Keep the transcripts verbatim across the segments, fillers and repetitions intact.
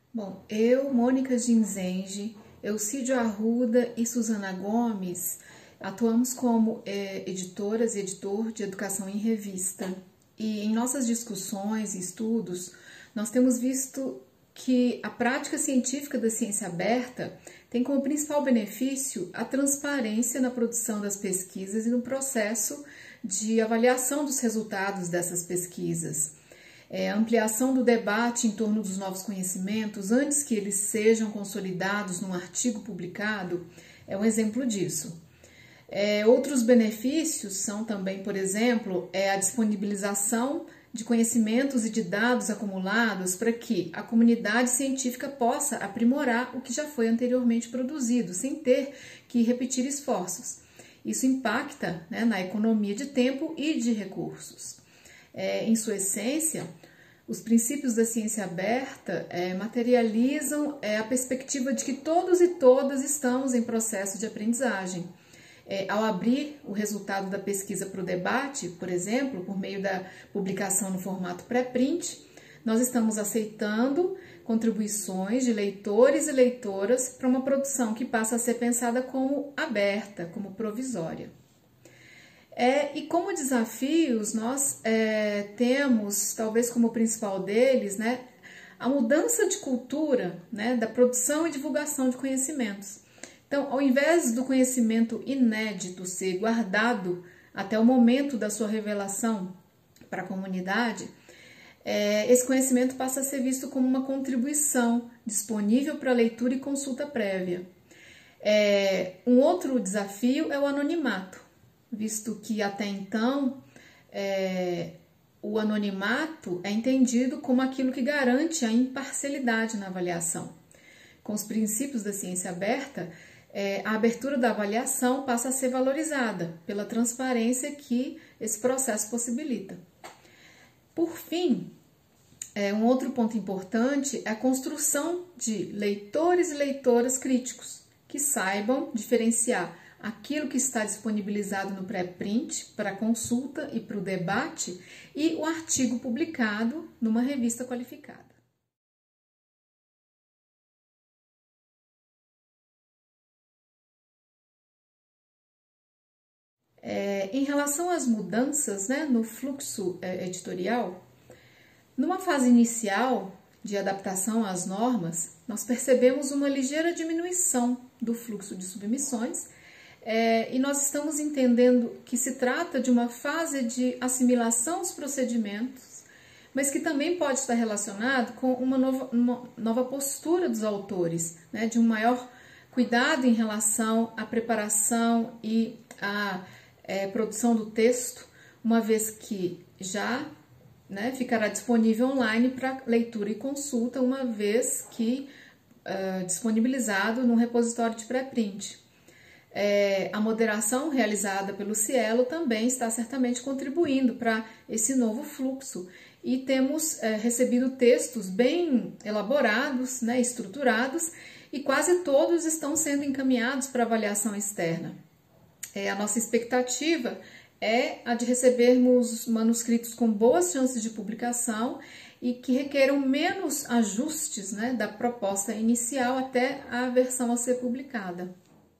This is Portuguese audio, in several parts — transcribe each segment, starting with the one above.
Bom, eu, Mônica Ginzenge, Elcídio Arruda e Suzana Gomes atuamos como é, editoras e editor de educação em revista. E em nossas discussões e estudos, nós temos visto que a prática científica da ciência aberta tem como principal benefício a transparência na produção das pesquisas e no processo de avaliação dos resultados dessas pesquisas. É, a ampliação do debate em torno dos novos conhecimentos antes que eles sejam consolidados num artigo publicado é um exemplo disso. É, outros benefícios são também, por exemplo, é a disponibilização de conhecimentos e de dados acumulados para que a comunidade científica possa aprimorar o que já foi anteriormente produzido, sem ter que repetir esforços. Isso impacta, né, na economia de tempo e de recursos. É, em sua essência, os princípios da ciência aberta é, materializam é, a perspectiva de que todos e todas estamos em processo de aprendizagem. É, ao abrir o resultado da pesquisa para o debate, por exemplo, por meio da publicação no formato pré-print, nós estamos aceitando contribuições de leitores e leitoras para uma produção que passa a ser pensada como aberta, como provisória. É, e como desafios, nós é, temos, talvez como principal deles, né, a mudança de cultura, né, da produção e divulgação de conhecimentos. Então, ao invés do conhecimento inédito ser guardado até o momento da sua revelação para a comunidade, é, esse conhecimento passa a ser visto como uma contribuição disponível para leitura e consulta prévia. É, um outro desafio é o anonimato, visto que até então é, o anonimato é entendido como aquilo que garante a imparcialidade na avaliação. Com os princípios da ciência aberta, é, a abertura da avaliação passa a ser valorizada pela transparência que esse processo possibilita. Por fim, é, um outro ponto importante é a construção de leitores e leitoras críticos que saibam diferenciar aquilo que está disponibilizado no pré-print para consulta e para o debate e o artigo publicado numa revista qualificada. É, em relação às mudanças, né, no fluxo é, editorial, numa fase inicial de adaptação às normas, nós percebemos uma ligeira diminuição do fluxo de submissões é, e nós estamos entendendo que se trata de uma fase de assimilação dos procedimentos, mas que também pode estar relacionado com uma nova, uma nova postura dos autores, né, de um maior cuidado em relação à preparação e à é, produção do texto, uma vez que já né, ficará disponível online para leitura e consulta, uma vez que uh, disponibilizado no repositório de pré-print. É, a moderação realizada pelo Cielo também está certamente contribuindo para esse novo fluxo e temos é, recebido textos bem elaborados, né, estruturados, e quase todos estão sendo encaminhados para avaliação externa. É, a nossa expectativa é a de recebermos manuscritos com boas chances de publicação e que requeram menos ajustes, né, da proposta inicial até a versão a ser publicada.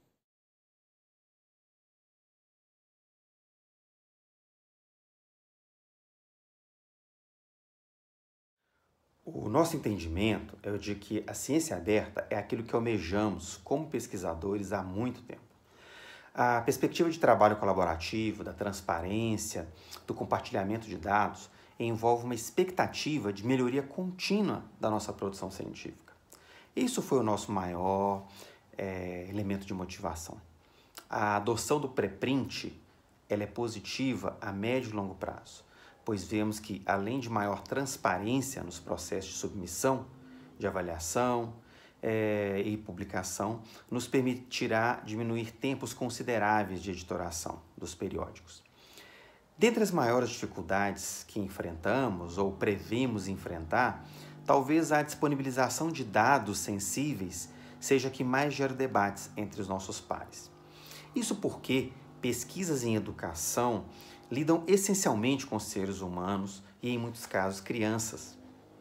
O nosso entendimento é o de que a ciência aberta é aquilo que almejamos como pesquisadores há muito tempo. A perspectiva de trabalho colaborativo, da transparência, do compartilhamento de dados, envolve uma expectativa de melhoria contínua da nossa produção científica. Isso foi o nosso maior é, elemento de motivação. A adoção do pré-print ela é positiva a médio e longo prazo, pois vemos que, além de maior transparência nos processos de submissão, de avaliação, É, e publicação, nos permitirá diminuir tempos consideráveis de editoração dos periódicos. Dentre as maiores dificuldades que enfrentamos ou prevemos enfrentar, talvez a disponibilização de dados sensíveis seja a que mais gera debates entre os nossos pares. Isso porque pesquisas em educação lidam essencialmente com seres humanos e, em muitos casos, crianças.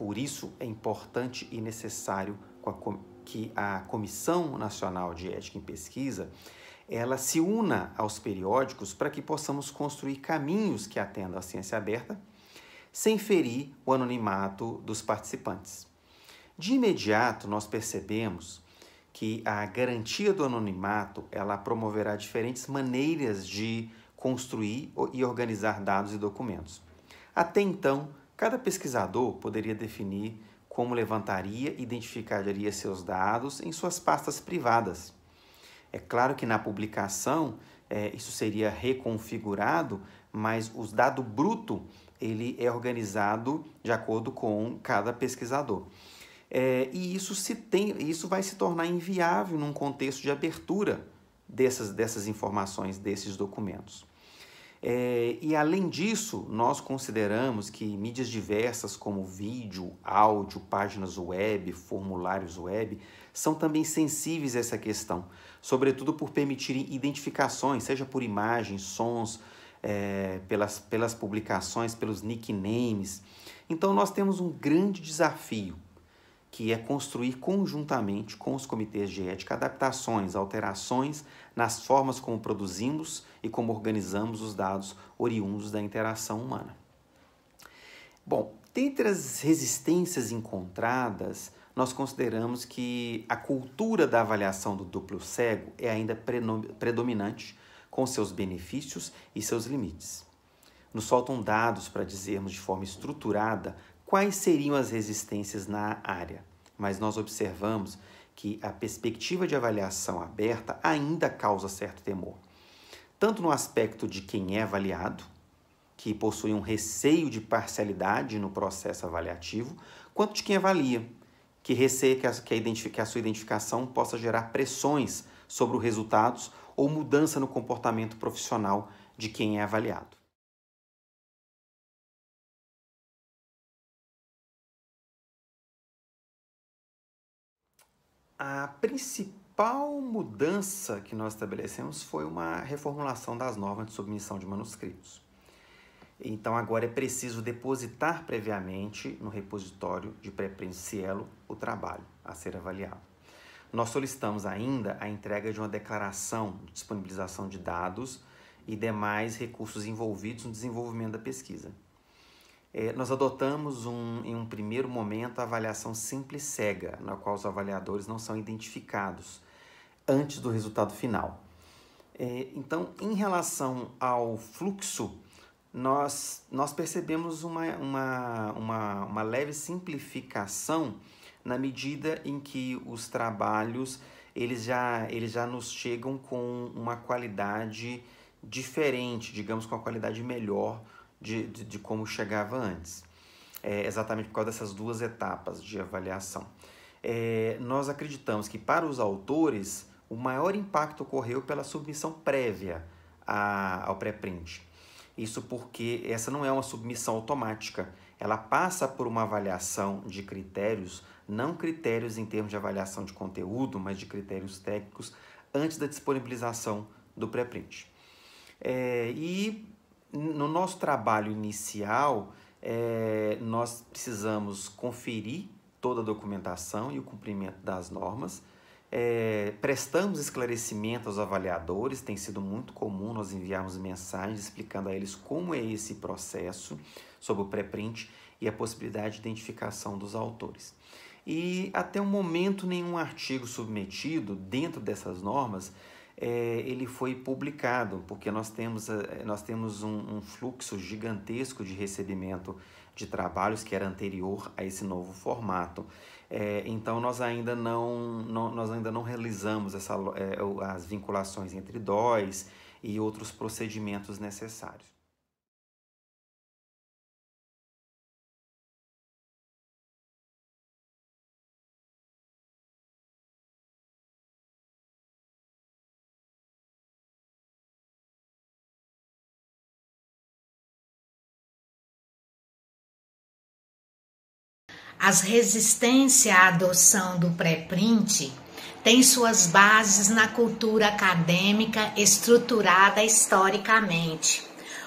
Por isso, é importante e necessário que a Comissão Nacional de Ética em Pesquisa ela se una aos periódicos para que possamos construir caminhos que atendam à ciência aberta, sem ferir o anonimato dos participantes. De imediato, nós percebemos que a garantia do anonimato ela promoverá diferentes maneiras de construir e organizar dados e documentos. Até então, cada pesquisador poderia definir como levantaria e identificaria seus dados em suas pastas privadas. É claro que na publicação é, isso seria reconfigurado, mas o dado bruto ele é organizado de acordo com cada pesquisador. É, e isso, se tem, isso vai se tornar inviável num contexto de abertura dessas, dessas informações, desses documentos. É, e além disso, nós consideramos que mídias diversas como vídeo, áudio, páginas web, formulários web, são também sensíveis a essa questão, sobretudo por permitirem identificações, seja por imagens, sons, é, pelas, pelas publicações, pelos nicknames. Então nós temos um grande desafio, que é construir conjuntamente com os comitês de ética adaptações, alterações nas formas como produzimos e como organizamos os dados oriundos da interação humana. Bom, dentre as resistências encontradas, nós consideramos que a cultura da avaliação do duplo cego é ainda predominante, com seus benefícios e seus limites. Nos faltam dados para dizermos de forma estruturada quais seriam as resistências na área, mas nós observamos que a perspectiva de avaliação aberta ainda causa certo temor, tanto no aspecto de quem é avaliado, que possui um receio de parcialidade no processo avaliativo, quanto de quem avalia, que receia que a, que a, que a sua identificação possa gerar pressões sobre os resultados ou mudança no comportamento profissional de quem é avaliado. A principal mudança que nós estabelecemos foi uma reformulação das normas de submissão de manuscritos. Então, agora é preciso depositar previamente no repositório de pré-print Cielo o trabalho a ser avaliado. Nós solicitamos ainda a entrega de uma declaração de disponibilização de dados e demais recursos envolvidos no desenvolvimento da pesquisa. É, nós adotamos, um, em um primeiro momento, a avaliação simples cega, na qual os avaliadores não são identificados antes do resultado final. É, então, em relação ao fluxo, nós, nós percebemos uma, uma, uma, uma leve simplificação na medida em que os trabalhos eles já, eles já nos chegam com uma qualidade diferente, digamos, com uma qualidade melhor de, de, de como chegava antes. É, exatamente por causa dessas duas etapas de avaliação. É, nós acreditamos que para os autores o maior impacto ocorreu pela submissão prévia a, ao pré-print. Isso porque essa não é uma submissão automática, ela passa por uma avaliação de critérios, não critérios em termos de avaliação de conteúdo, mas de critérios técnicos antes da disponibilização do pré-print. É, e no nosso trabalho inicial, é, nós precisamos conferir toda a documentação e o cumprimento das normas. É, prestamos esclarecimento aos avaliadores, tem sido muito comum nós enviarmos mensagens explicando a eles como é esse processo sobre o pré-print e a possibilidade de identificação dos autores. E até o momento nenhum artigo submetido dentro dessas normas é, ele foi publicado, porque nós temos, nós temos um, um fluxo gigantesco de recebimento de trabalhos que era anterior a esse novo formato. É, então, nós ainda não, não, nós ainda não realizamos essa, é, as vinculações entre D O Is e outros procedimentos necessários. As resistências à adoção do pré-print têm suas bases na cultura acadêmica estruturada historicamente.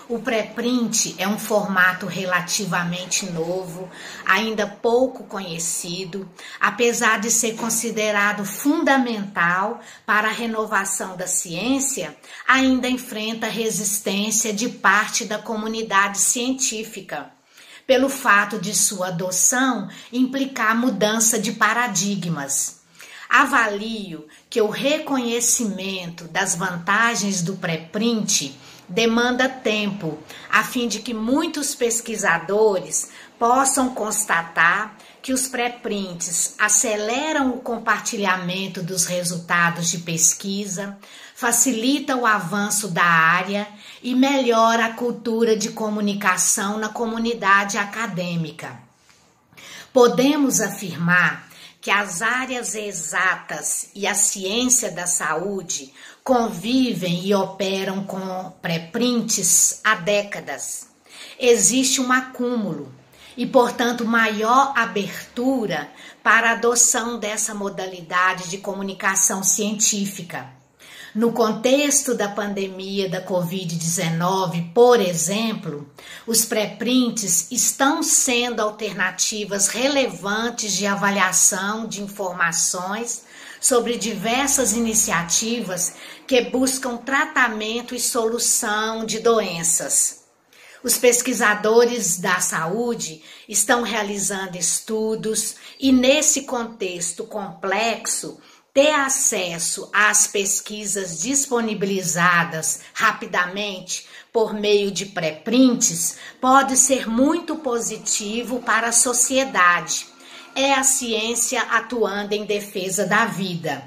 O pré-print é um formato relativamente novo, ainda pouco conhecido, apesar de ser considerado fundamental para a renovação da ciência, ainda enfrenta resistência de parte da comunidade científica, pelo fato de sua adoção implicar mudança de paradigmas. Avalio que o reconhecimento das vantagens do pré-print demanda tempo, a fim de que muitos pesquisadores possam constatar que os pré-prints aceleram o compartilhamento dos resultados de pesquisa, facilita o avanço da área e melhora a cultura de comunicação na comunidade acadêmica. Podemos afirmar que as áreas exatas e a ciência da saúde convivem e operam com pré-prints há décadas. Existe um acúmulo e, portanto, maior abertura para a adoção dessa modalidade de comunicação científica. No contexto da pandemia da covid dezenove, por exemplo, os pré-prints estão sendo alternativas relevantes de avaliação de informações sobre diversas iniciativas que buscam tratamento e solução de doenças. Os pesquisadores da saúde estão realizando estudos e, nesse contexto complexo, ter acesso às pesquisas disponibilizadas rapidamente por meio de pré-prints pode ser muito positivo para a sociedade. É a ciência atuando em defesa da vida.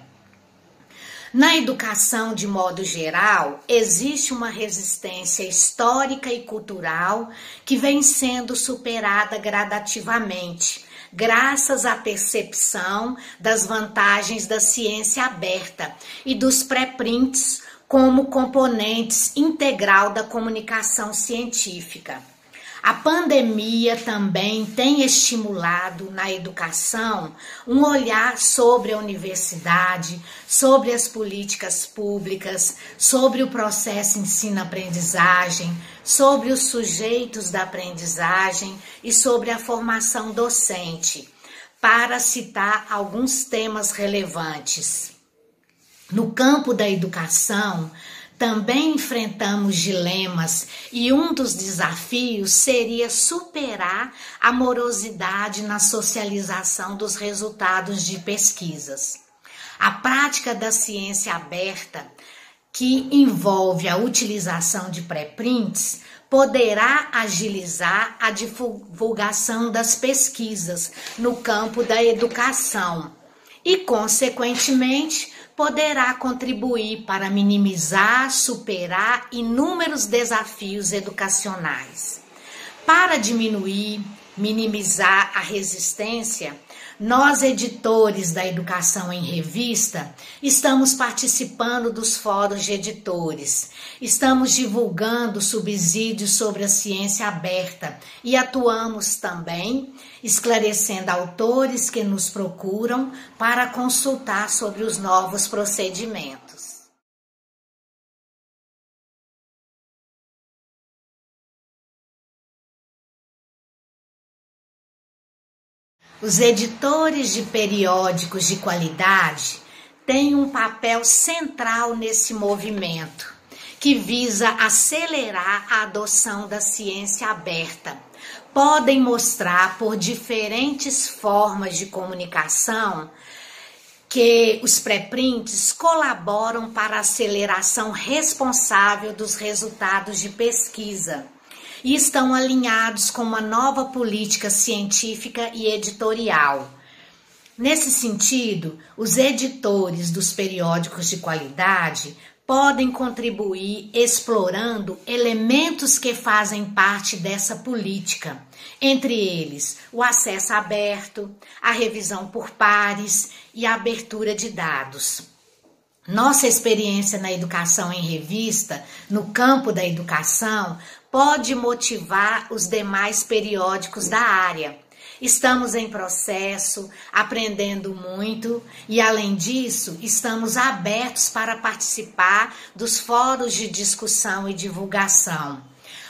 Na educação, de modo geral, existe uma resistência histórica e cultural que vem sendo superada gradativamente, graças à percepção das vantagens da ciência aberta e dos pré-prints como componentes integral da comunicação científica. A pandemia também tem estimulado na educação um olhar sobre a universidade, sobre as políticas públicas, sobre o processo ensino-aprendizagem, sobre os sujeitos da aprendizagem e sobre a formação docente, para citar alguns temas relevantes. No campo da educação, também enfrentamos dilemas e um dos desafios seria superar a morosidade na socialização dos resultados de pesquisas. A prática da ciência aberta, que envolve a utilização de pré-prints, poderá agilizar a divulgação das pesquisas no campo da educação e, consequentemente, poderá contribuir para minimizar, superar inúmeros desafios educacionais. Para diminuir, minimizar a resistência, nós, editores da Educação em Revista, estamos participando dos fóruns de editores, estamos divulgando subsídios sobre a ciência aberta e atuamos também esclarecendo autores que nos procuram para consultar sobre os novos procedimentos. Os editores de periódicos de qualidade têm um papel central nesse movimento, que visa acelerar a adoção da ciência aberta. Podem mostrar por diferentes formas de comunicação que os pré-prints colaboram para a aceleração responsável dos resultados de pesquisa e estão alinhados com uma nova política científica e editorial. Nesse sentido, os editores dos periódicos de qualidade podem contribuir explorando elementos que fazem parte dessa política, entre eles o acesso aberto, a revisão por pares e a abertura de dados. Nossa experiência na Educação em Revista, no campo da educação, pode motivar os demais periódicos da área. Estamos em processo, aprendendo muito e, além disso, estamos abertos para participar dos fóruns de discussão e divulgação.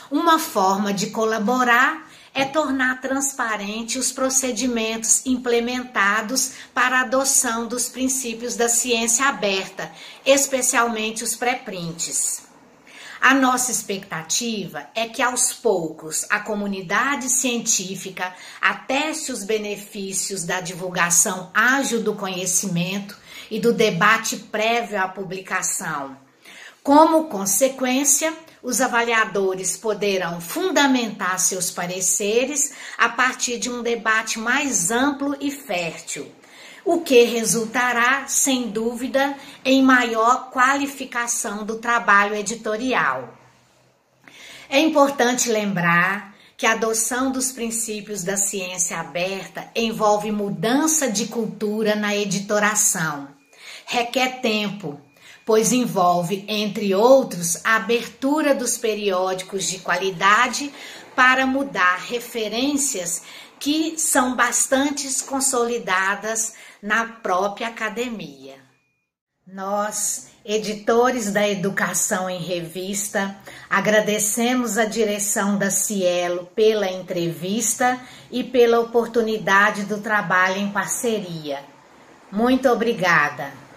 Uma forma de colaborar é tornar transparente os procedimentos implementados para a adoção dos princípios da ciência aberta, especialmente os pré-prints. A nossa expectativa é que aos poucos a comunidade científica ateste os benefícios da divulgação ágil do conhecimento e do debate prévio à publicação. Como consequência, os avaliadores poderão fundamentar seus pareceres a partir de um debate mais amplo e fértil, o que resultará, sem dúvida, em maior qualificação do trabalho editorial. É importante lembrar que a adoção dos princípios da ciência aberta envolve mudança de cultura na editoração. Requer tempo, pois envolve, entre outros, a abertura dos periódicos de qualidade para mudar referências que são bastante consolidadas na própria academia. Nós, editores da Educação em Revista, agradecemos a direção da Cielo pela entrevista e pela oportunidade do trabalho em parceria. Muito obrigada!